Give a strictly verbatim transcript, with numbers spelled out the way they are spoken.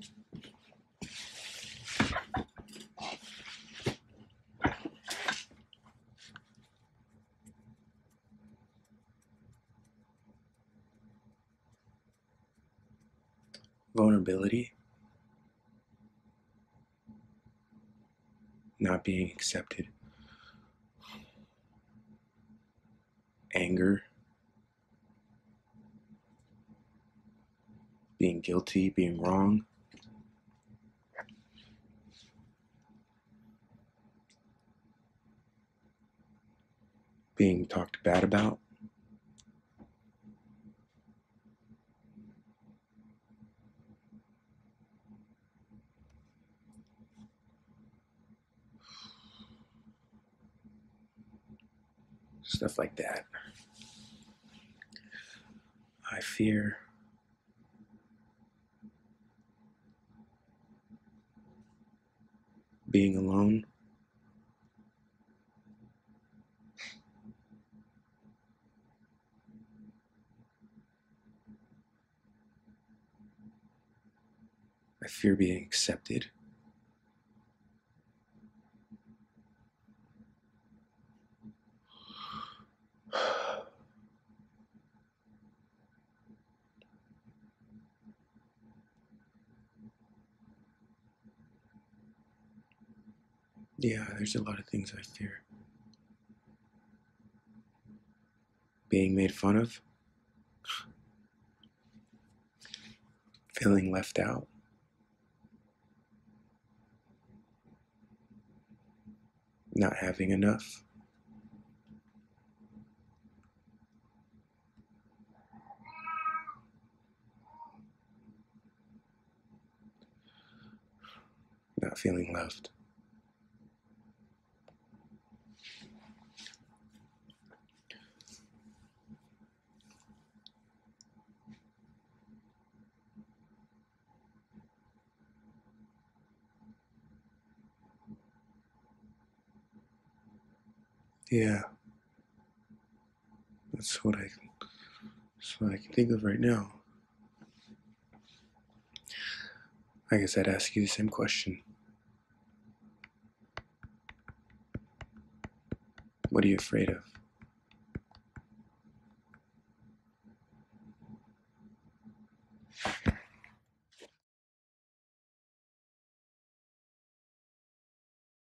Vulnerability, not being accepted, anger, being guilty, being wrong, being talked bad about, stuff like that. I fear being alone. I fear being accepted. Yeah, there's a lot of things I fear. Being made fun of. Feeling left out. Not having enough. Not feeling loved. Yeah, that's what I, that's what I can think of right now. I guess I'd ask you the same question. What are you afraid of?